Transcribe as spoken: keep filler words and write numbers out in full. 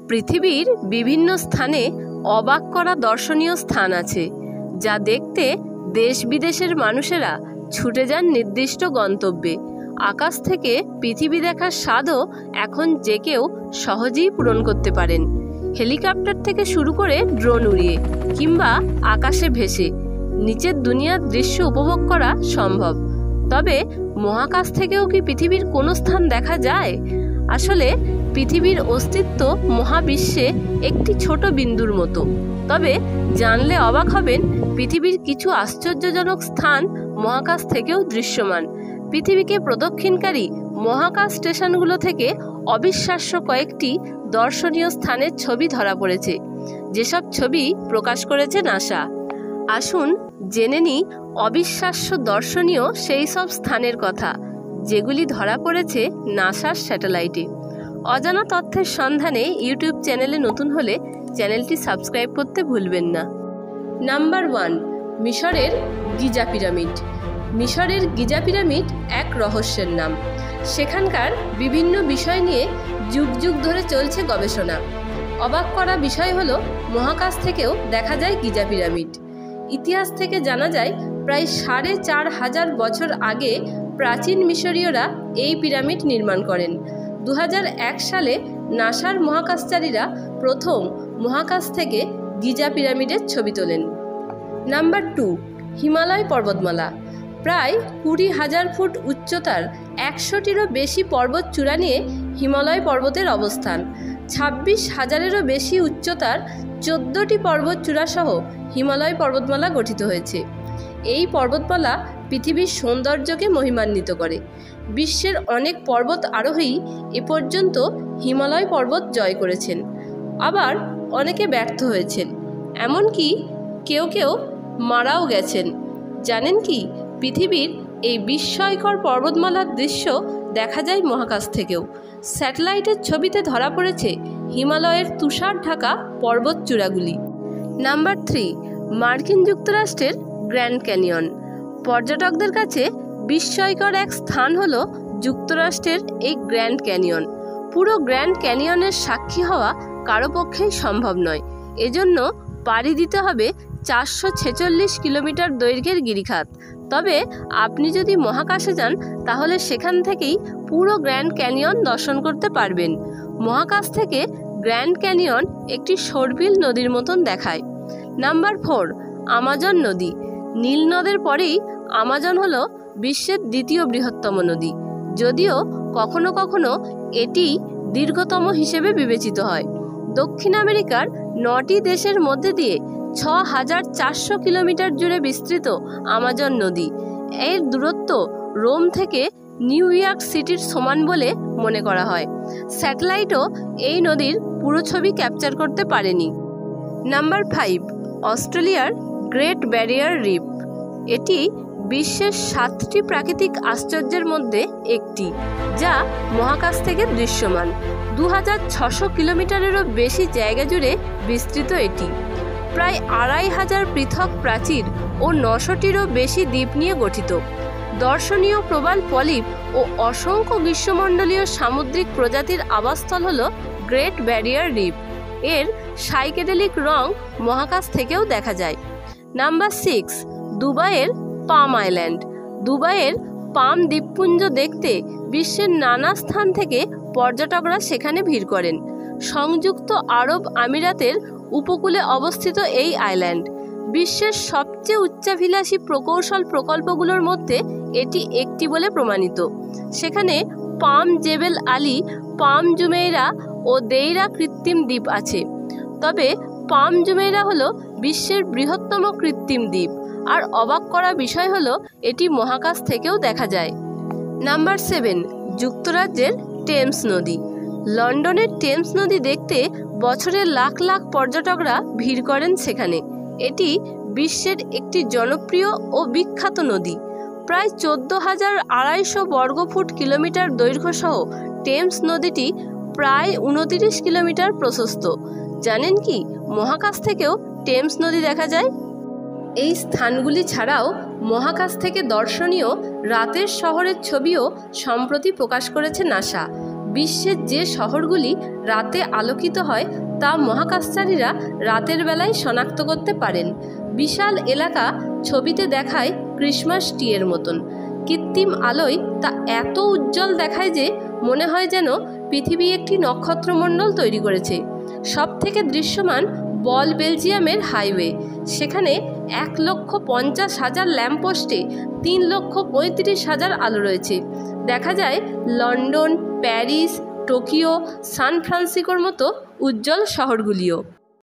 পৃথিবীর বিভিন্ন স্থানে অবাক করা দর্শনীয় স্থান আছে, যা দেখতে দেশ বিদেশের মানুষেরা ছুটে যান নির্দিষ্ট গন্তব্যে। আকাশ থেকে পৃথিবী দেখার স্বাদও এখন যে কেউ সহজেই পূরণ করতে পারেন। হেলিকপ্টার থেকে শুরু করে ড্রোন উড়িয়ে কিংবা আকাশে ভেসে নিচের দুনিয়ার দৃশ্য উপভোগ করা সম্ভব। তবে মহাকাশ থেকেও কি পৃথিবীর কোনো স্থান দেখা যায়? আসলে পৃথিবীর অস্তিত্ব মহাবিশ্বে একটি ছোট বিন্দুর মতো। তবে জানলে অবাক হবেন, পৃথিবীর কিছু আশ্চর্যজনক স্থান মহাকাশ থেকেও দৃশ্যমান। পৃথিবীকে প্রদক্ষিণকারী মহাকাশ স্টেশনগুলো থেকে অবিশ্বাস্য কয়েকটি দর্শনীয় স্থানের ছবি ধরা পড়েছে, যেসব ছবি প্রকাশ করেছে নাসা। আসুন জেনে নিই অবিশ্বাস্য দর্শনীয় সেই সব স্থানের কথা, যেগুলি ধরা পড়েছে নাসার স্যাটেলাইটে। অজানা তথ্যের সন্ধানে ইউটিউব চ্যানেলে নতুন হলে চ্যানেলটি সাবস্ক্রাইব করতে ভুলবেন না। নাম্বার ওয়ান, মিশরের গিজা পিরামিড। মিশরের গিজা পিরামিড এক রহস্যের নাম। সেখানকার বিভিন্ন বিষয় নিয়ে যুগ যুগ ধরে চলছে গবেষণা। অবাক করা বিষয় হলো, মহাকাশ থেকেও দেখা যায় গিজা পিরামিড। ইতিহাস থেকে জানা যায়, প্রায় সাড়ে চার হাজার বছর আগে প্রাচীন মিশরীয়রা এই পিরামিড নির্মাণ করেন। দু হাজার এক সালে নাসার মহাকাশচারীরা প্রথম মহাকাশ থেকে গিজা পিরামিডের ছবি তোলেন। নাম্বার টু, হিমালয় পর্বতমালা। প্রায় কুড়ি হাজার ফুট উচ্চতার একশোটিরও বেশি পর্বত চূড়া নিয়ে হিমালয় পর্বতের অবস্থান। ছাব্বিশ হাজারেরও বেশি উচ্চতার চোদ্দোটি পর্বত চূড়াসহ হিমালয় পর্বতমালা গঠিত হয়েছে। এই পর্বতমালা পৃথিবীর সৌন্দর্যকে মহিমান্বিত করে। বিশ্বের অনেক পর্বত আরোহী এ পর্যন্ত হিমালয় পর্বত জয় করেছেন, আবার অনেকে ব্যর্থ হয়েছেন, এমনকি কেউ কেউ মারাও গেছেন। জানেন কি, পৃথিবীর এই বিস্ময়কর পর্বতমালার দৃশ্য দেখা যায় মহাকাশ থেকেও। স্যাটেলাইটের ছবিতে ধরা পড়েছে হিমালয়ের তুষার ঢাকা পর্বত চূড়াগুলি। নাম্বার থ্রি, মার্কিন যুক্তরাষ্ট্রের গ্র্যান্ড ক্যানিয়ন। পর্যটকদের কাছে বিস্ময়কর এক স্থান হল যুক্তরাষ্ট্রের এই গ্র্যান্ড ক্যানিয়ন। পুরো গ্র্যান্ড ক্যানিয়নের সাক্ষী হওয়া কারো পক্ষেই সম্ভব নয়। এজন্য পাড়ি দিতে হবে চারশো ছেচল্লিশ কিলোমিটার দৈর্ঘ্যের গিরিখাত। তবে আপনি যদি মহাকাশে যান, তাহলে সেখান থেকেই পুরো গ্র্যান্ড ক্যানিয়ন দর্শন করতে পারবেন। মহাকাশ থেকে গ্র্যান্ড ক্যানিয়ন একটি সর্পিল নদীর মতন দেখায়। নাম্বার ফোর, আমাজন নদী। নীল নদের পরেই আমাজন হলো বিশ্বের দ্বিতীয় বৃহত্তম নদী, যদিও কখনো কখনো এটি দীর্ঘতম হিসেবে বিবেচিত হয়। দক্ষিণ আমেরিকার নটি দেশের মধ্যে দিয়ে ছ হাজার চারশো কিলোমিটার জুড়ে বিস্তৃত আমাজন নদী। এর দূরত্ব রোম থেকে নিউ ইয়র্ক সিটির সমান বলে মনে করা হয়। স্যাটেলাইটও এই নদীর পুরো ছবি ক্যাপচার করতে পারেনি। নাম্বার ফাইভ, অস্ট্রেলিয়ার গ্রেট ব্যারিয়ার রিফ। এটি বিশ্বের সাতটি প্রাকৃতিক আশ্চর্যের মধ্যে একটি, যা মহাকাশ থেকে দৃশ্যমান। দু হাজার ছশো কিলোমিটারেরও বেশি জায়গা জুড়ে বিস্তৃত এটি। প্রায় আড়াই হাজার পৃথক প্রাচীর ও নশোটিরও বেশি দ্বীপ নিয়ে গঠিত। দর্শনীয় প্রবাল পলিপ ও অসংখ্য গ্রীষ্মমণ্ডলীয় সামুদ্রিক প্রজাতির আবাসস্থল হল গ্রেট ব্যারিয়ার রিফ। এর সাইকেডেলিক রং মহাকাশ থেকেও দেখা যায়। নাম্বার সিক্স, দুবাইয়ের পাম আইল্যান্ড। দুবাইয়ের পাম দ্বীপপুঞ্জ দেখতে বিশ্বের নানা স্থান থেকে পর্যটকরা সেখানে ভিড় করেন। সংযুক্ত আরব আমিরাতের উপকূলে অবস্থিত এই আইল্যান্ড বিশ্বের সবচেয়ে উচ্চাভিলাষী প্রকৌশল প্রকল্পগুলোর মধ্যে এটি একটি বলে প্রমাণিত। সেখানে পাম জেবেল আলী, পাম জুমেইরা ও দেইরা কৃত্রিম দ্বীপ আছে। তবে পাম জুমেইরা হলো বিশ্বের বৃহত্তম কৃত্রিম দ্বীপ, আর অবাক করা বিষয় হলো এটি মহাকাশ থেকেও দেখা যায়। নাম্বার সেভেন, যুক্তরাজ্যের টেমস নদী। লন্ডনের টেমস নদী দেখতে বছরে লাখ লাখ পর্যটকরা ভিড় করেন সেখানে। এটি বিশ্বের একটি জনপ্রিয় ও বিখ্যাত নদী। প্রায় চোদ্দ হাজার আড়াইশো বর্গফুট কিলোমিটার দৈর্ঘ্য সহ টেমস নদীটি প্রায় উনতিরিশ কিলোমিটার প্রশস্ত। জানেন কি, মহাকাশ থেকেও টেমস নদী দেখা যায়। এই স্থানগুলি ছাড়াও মহাকাশ থেকে দর্শনীয় রাতের শহরের ছবিও সম্প্রতি প্রকাশ করেছে নাসা। বিশ্বের যে শহরগুলি রাতে আলোকিত হয় তা মহাকাশচারীরা রাতের বেলায় শনাক্ত করতে পারেন। বিশাল এলাকা ছবিতে দেখায় ক্রিসমাস ট্রিয়ের মতন। কৃত্রিম আলোয় তা এত উজ্জ্বল দেখায় যে মনে হয় যেন পৃথিবী একটি নক্ষত্রমণ্ডল তৈরি করেছে। সব থেকে দৃশ্যমান বল বেলজিয়ামের হাইওয়ে। সেখানে এক লক্ষ পঞ্চাশ হাজার ল্যাম্পপোস্টে তিন লক্ষ পঁয়ত্রিশ হাজার আলো রয়েছে। দেখা যায় লন্ডন, প্যারিস, টোকিও, সান ফ্রান্সিসকোর মতো উজ্জ্বল শহরগুলিও।